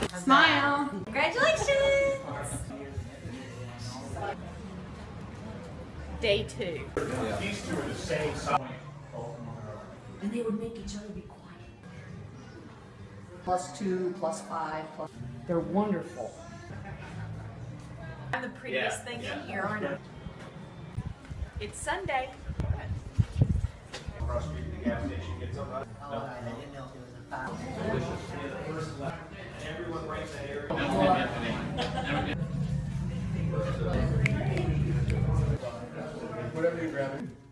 Smile. Congratulations. Day 2. These two are the same size. And they would make each other be quiet. +2, +5, plus. They're wonderful. I'm the prettiest thing in here, aren't I? It's Sunday. Across the street to the gas station, get some. I didn't know if it was a foul. Everyone writes that area. Whatever you grab it.